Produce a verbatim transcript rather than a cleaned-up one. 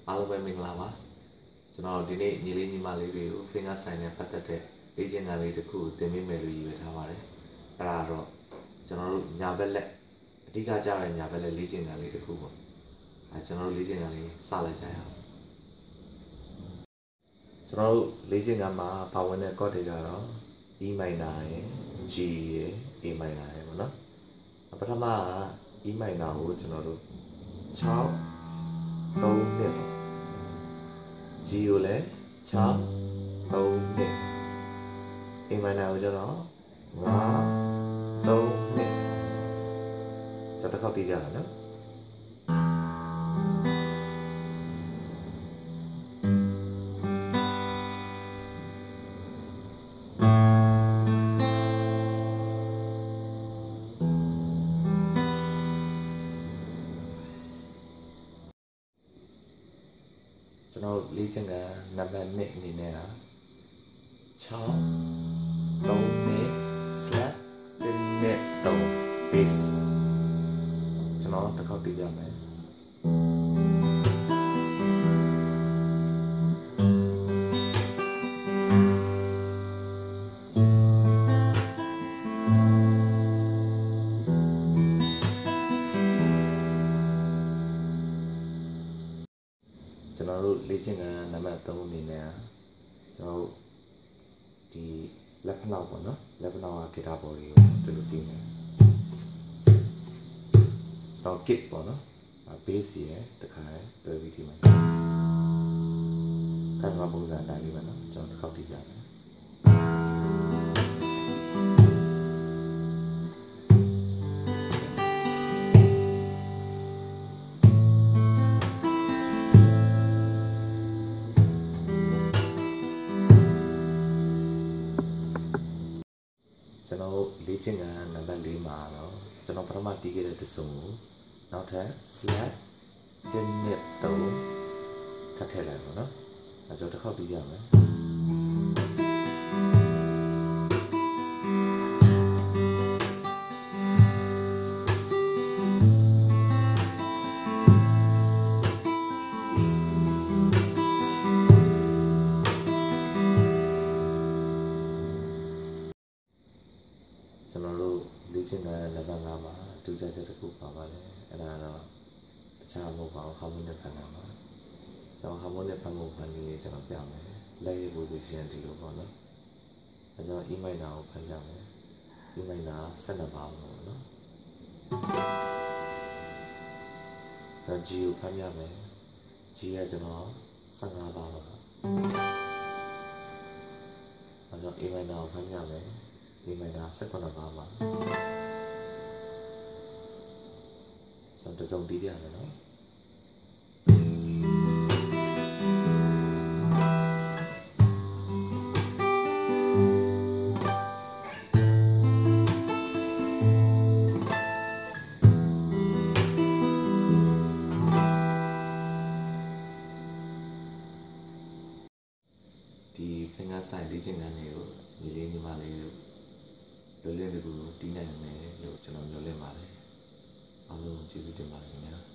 အားလုံးပဲမင်္ဂလာပါကျွန်တော်ဒီနေ့ညီလေးညီမလေးတွေကို finger sign နဲ့ပတ်သက်တဲ့လေ့ကျင့်ခန်းလေးတစ်ခုကိုသင်ပေးမယ်လို့ရည်ရွယ်ထားပါတယ်အဲ့ဒါတော့ကျွန်တော်တို့ညာဘက်လက်အဓိကကျတဲ့ညာဘက်လက်လေ့ကျင့်ခန်းလေးတစ်ခုပေါ့အဲကျွန်တော်တို့လေ့ကျင့်ခန်းလေးစလိုက်ကြရအောင်ကျွန်တော်တို့လေ့ကျင့်ခန်းမှာပါဝင်တဲ့ chord တွေကတော့ E minor ရယ် G ရယ် A minor ရယ်ပေါ့နော်ပထမက E minor ကိုကျွန်တော်တို့၆ ၃နှစ်ပေါ့ G ကိုလည်း၆ ၃နှစ် A minor ကိုကျတော့၅ ၃နှစ်ကျွန်တော်တစ်ခေါက်တီးပြတာနော်ကျွန်တော်လေ့ကျင့်ခန်းနံပါတ်နှစ်အနေနဲ့က၆ ၃နှစ် slap တစ်နှစ်၃ bass ကျွန်တော်တစ်ခေါက်တီးပြမယ်ကျွန်တော်တို့လေ့ကျင့်ခန်းနံပါတ်၃အနေနဲ့ကျွန်တော်တို့ဒီလက်ဖက်နောက်ပေါ့နော်လက်ဖက်နောက်ကဂီတာဘော်တွေကိုတွေ့လို့တီးမယ်ကျွန်တော် kick ပေါ့နော် bass ရယ်တခါတွဲပြီးတီးမယ်ကံကပုံစံအတိုင်းလေးပဲနော်ကျွန်တော်တစ်ခေါက်တီးပြမယ်ကျွန်တော်လေ့ကျင့်ခန်းနံပါတ်၄မှာတော့ကျွန်တော်ပထမတီးခဲ့တဲ့တစုံကိုနောက်ထပ် slap တစ်နှစ်၃ထပ်ထည့်လိုက်ပါတော့အဲကျွန်တော်တစ်ခေါက်တီးပြမယ်ကျွန်တော်တို့လေ့ကျင့်ခန်းနံပါတ်၅မှာဒုစရိုက်တစ်ခုပါပါတယ်အဲ့ဒါတော့တခြားမဟုတ်ပါဘူး harmonic ဖန်တာပါကျွန်တော် harmonic ဖန်ဖို့ဖန်ပြီးကျွန်တော်ပြမယ်လက်ရဲ့ position ဒီလိုပေါ့နော်အဲကျွန်တော် E minor ကိုဖန်ပြမယ် E minor ၁၂ပါပေါ့နော်အဲ G ကိုဖန်ပြမယ် G ကကျွန်တော်၁၅ပါပါအဲကျွန်တော် A minor ကိုဖန်ပြမယ်ဒီမှာဒါ၁၉ပါပါကျွန်တော်တစုံတီးပြမယ်နော်ဒီ finger sign လေ့ကျင့်ခန်းတွေကိုညီလေးညီမလေးတို့လွယ်လွယ်လေးကိုတီးနိုင်မယ်လို့ကျွန်တော်မျှော်လင့်ပါတယ်အားလုံးကျေးဇူးတင်ပါတယ်ခင်ဗျာ